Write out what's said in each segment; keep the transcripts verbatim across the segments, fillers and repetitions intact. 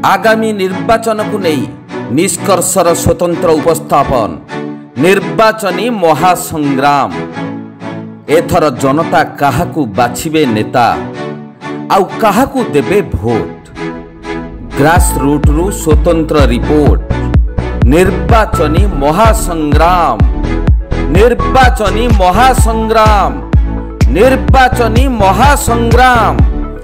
आगामी निर्वाचन को नहीं निष्कर्षर स्वतंत्र उपस्थापन निर्वाचनी महासंग्राम। एथर जनता काहाकू बाछिबे नेता आउ काहाकू देबे भोट। ग्रास रूट रु स्वतंत्र रिपोर्ट। निर्वाचनी महासंग्राम निर्वाचनी महासंग्राम निर्वाचनी महासंग्राम।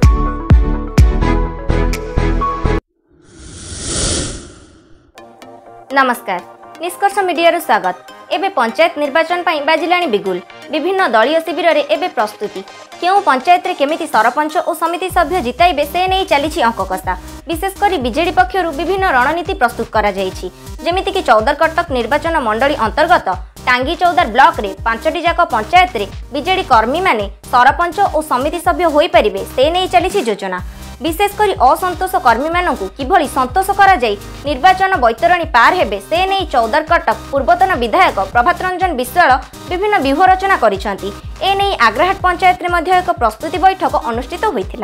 नमस्कार, निष्कर्ष मीडिया स्वागत। एबे पंचायत निर्वाचन पाई बाजिलाणी बिगुल। विभिन्न दलीय शिविर रे एबे प्रस्तुति। केउ पंचायत रे केमिति सरपंच और समिति सभ्य जिताइबे से नहीं चली अंक कषा। विशेषकर बीजेडी पक्षरु विभिन्न रणनीति प्रस्तुत करा जायछि। जेमिति कि चौदर कटक निर्वाचन मंडली अंतर्गत टांगी चौदर ब्लॉक रे पांचटी जाक पंचायत रे बीजेडी कर्मी माने सरपंच और समिति सभ्य होई परिबे से नहीं चली योजना। विशेषकर असंतोष कर्मी मानू किभली संतोष करा जाय निर्वाचन बैतरणी पार हेबे से नहीं चौदर कटक पूर्वतन विधायक प्रभात रंजन विश्वाल विभिन्न व्यूह रचना करिसेंती। ए नहीं आग्राहाट पंचायत रे मध्य एक प्रस्तुति बैठक अनुष्ठित होइथिला।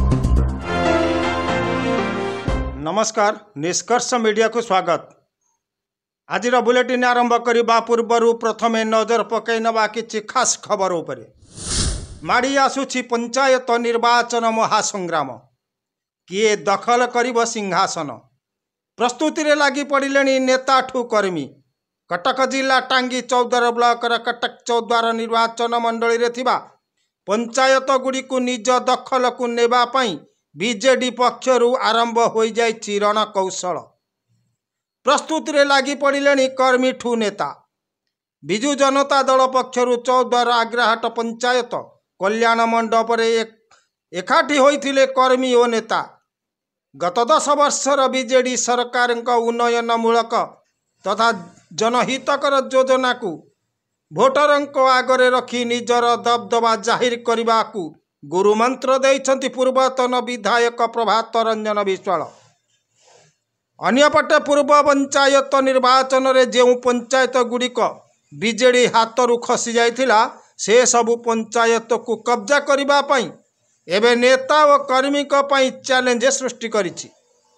नमस्कार, निष्कर्ष मीडिया को स्वागत। आज बुलेटिन आरंभ करने पूर्व प्रथमे नजर पकई नवा किछि खास खबर उपरे। माड़ी आसुछि पंचायत निर्वाचन महासंग्राम। किए दखल करिब सिंहासन। प्रस्तुति रे लागी पड़िलेनी नेता ठू कर्मी। कटक जिला टांगी चौदर ब्लॉक कटक चौद्वार निर्वाचन मंडली रे थिबा पंचायत गुड़ी को निज दखल को नेबा पई बीजेडी पक्षरु आरंभ हो जाइछि रणकौशल। प्रस्तुति रे लागी पड़िलेनी कर्मी ठू नेता। बिजु जनता दल पक्षरु चौद्वार आग्राहाट पंचायत कल्याण मंडप रे एक एकाठी होइथिले कर्मी और नेता। गत दस वर्षर बीजेडी सरकार उन्नयनमूलक तथा जनहितकर योजना को भोटरंक आगरे रखी निजर दबदबा जाहिर करने को गुरुमंत्र देइछंती पूर्वतन विधायक प्रभात रंजन विश्वाल। अन्यपटे पूर्व पंचायत निर्वाचन रे जो पंचायत गुड़िक बीजेडी हाथरू खसी जाइथिला से सबु पंचायत को कब्जा करबा पई एबे नेता और कर्मी को पई चैलेंज सृष्टि करिछि।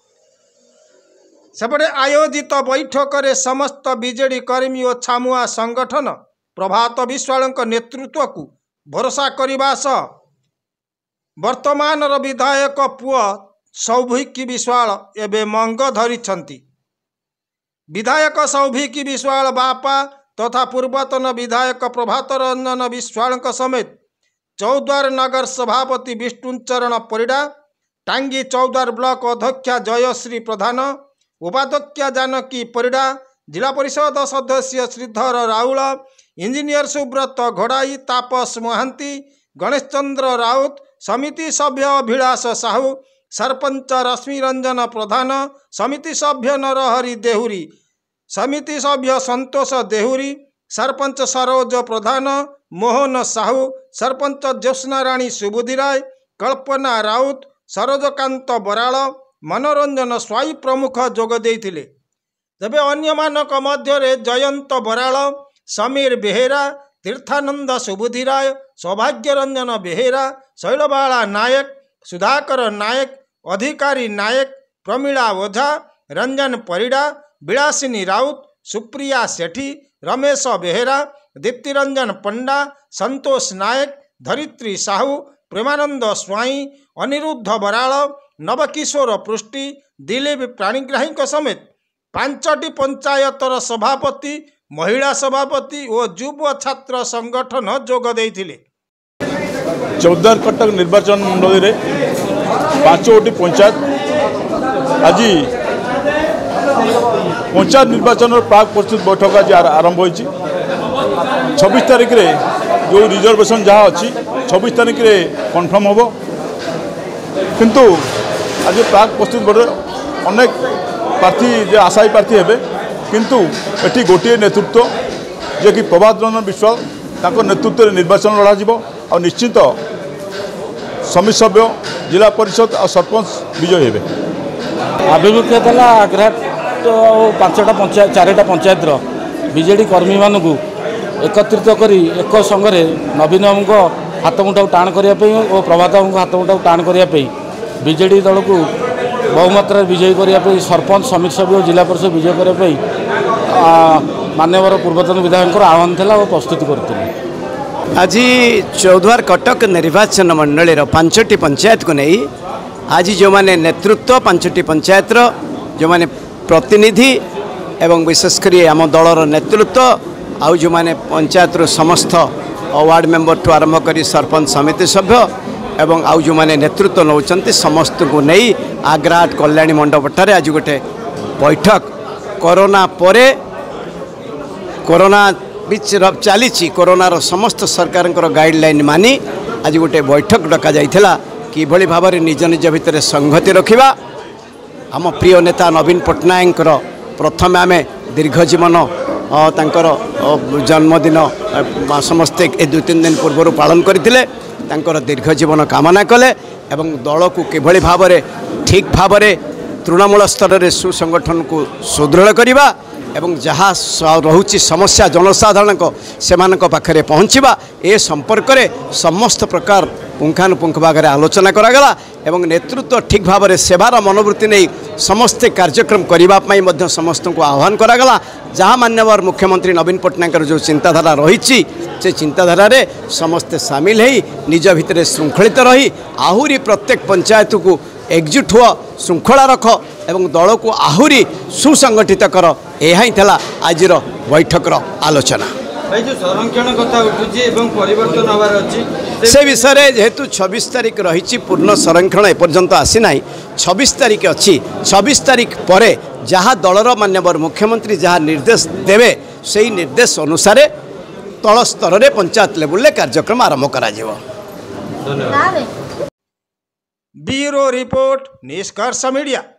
सेपटे आयोजित बैठक रे समस्त बीजेडी कर्मी और छामुआ संगठन प्रभात विश्वाल नेतृत्व को भरोसा करबा सह वर्तमान विधायक पुआ सौभिकी विश्वाल एबे मंग धरिछंती। विधायक सौभिकी विश्वाल बापा तथा पूर्वतन विधायक प्रभात रंजन विश्वाल समेत चौद्वार नगर सभापति विष्णुचरण परिडा, टांगी चौद्वार ब्लॉक अध्यक्षा जयश्री प्रधान, उपाध्यक्षा जानकी परिडा, जिला परिषद सदस्य श्रीधर राउल, इंजीनियर सुब्रत घोड़ाई, तापस महांती, गणेश चंद्र राउत, समिति सभ्य अभिलाष साहू, सरपंच रश्मि रंजन प्रधान, समिति सभ्य नरहरि देहुरी, समिति सभ्य संतोष देहुरी, सरपंच सरोज प्रधान, मोहन साहू, सरपंच ज्योत्स्ना राणी सुबुद्धि राय, कल्पना राउत, सरोजकांत बराल, मनोरंजन स्वाई प्रमुख जोग देइथिले। तबे अन्य मानक मध्य जयंत बराल, समीर बेहेरा, तीर्थानंद सुबुद्धि राय, सौभाग्य रंजन बेहेरा, शैलबाला नायक, सुधाकर नायक, अधिकारी नायक, प्रमीला ओझा, रंजन परिडा, विलासिनी राउत, सुप्रिया सेठी, रमेश बेहेरा, दीप्तिरंजन पंडा, संतोष नायक, धरित्री साहू, प्रेमानंद स्वाई, अनिरुद्ध बराल, नवकिशोर पृष्टि, दिलीप प्राणीग्राही समेत पांचटी पंचायतर सभापति, महिला सभापति और युव छात्र संगठन जोग देइथिले। चौदर कटक निर्वाचन मंडली रे पांचोटी पंचायत आज पंचायत निर्वाचन प्राक प्रस्तुत बैठक आज आरंभ होइछि। छब्बीस तारीख रे जो रिजर्वेशन जहाँ अच्छी छब्बीस तारीख रे कन्फर्म होबो। किंतु आज प्राक प्रस्तुत बैठक अनेक प्रार्थी जो आशायी प्रार्थी हेबे, किंतु एटी गोटे नेतृत्व जे कि प्रभात रंजन विश्वाल ताको नेतृत्व रे निर्वाचन लड़ा जिवो और निश्चित समिति सभ्य जिला परिषद और सरपंच विजय हेबे। आभिमुख्य था आग्राहाट पांचटा पंचायत चारिटा पंचायतर बीजेडी कर्मी मानू एकत्रित करी एक संगे नवीन बाबू हाथ मुठा टाण करने और प्रभात बाबू हाथ मुठा टाण करने बीजेडी दल को बहुमात्रा विजयी करने सरपंच समिति सभ्य और जिला परिषद विजय करने मान्यवर पूर्वतन विधायक आह्वान था और प्रस्तुति करते आज चौद्वार कटक निर्वाचन मंडल पांचटी पंचायत को नहीं आज जो माने नेतृत्व पांचटी पंचायत जो माने प्रतिनिधि एवं विशेषकर आम दलर नेतृत्व आउ जो माने पंचायत समस्त वार्ड मेंबर ठू आरंभ कर सरपंच समिति सभ्य एवं आउ जो माने नेतृत्व नौचंती समस्त को नहीं आग्राट कल्याणी मंडपठारे आज गोटे बैठक कोरोना परे कोरोना बीच चली कोरोनार समस्त सरकार गाइडलाइन मानी आज गोटे बैठक डका जाइथिला किभली भाव में निज निज भितर संहति रखिबा। आम प्रिय नेता नवीन पट्टनायक प्रथम आम दीर्घ जीवन तांकर जन्मदिन समस्ते ए दुई तीन दिन पूर्व पालन करते दीर्घ जीवन कामना कले एवं दल को किभली भाव में ठीक भाव में तृणमूल स्तर में सुसंगठन को सुदृढ़ करवा एवं जहाँ रोची समस्या जनसाधारण को सेमानक पाखरे पहुँचवा ए संपर्क में समस्त प्रकार पुंखानुपुंख भाग में आलोचना करागला एवं नेतृत्व ठीक भाव में सेवार मनोवृत्ति नहीं समस्ते कार्यक्रम करने समस्त को आह्वान करागला। जहाँ मान्यवर मुख्यमंत्री नवीन पट्टनायक जो चिंताधारा रही से चिंताधारा रे समस्ते सामिल हो निज भितर श्रृंखलित रही आहुरी प्रत्येक पंचायत को एकजुट हुआ श्रृंखला रख एवं दल को आहुरी सुसंगठित कर यह आज बैठक आलोचना जो संरक्षण कथा उठुची एवं परिवर्तन हबार अछि से विषय जेहेतु छब्बीस तारीख रही पूर्ण संरक्षण एपर्यंत आसीना छब्बीस तारीख अच्छी छब्बीस तारीख पर जहाँ दलर मान्यवर मुख्यमंत्री जहाँ निर्देश देवे से निर्देश अनुसार तल स्तर में पंचायत लेवल कार्यक्रम आरंभ करा ब्यूरो रिपोर्ट निष्कर्ष मीडिया।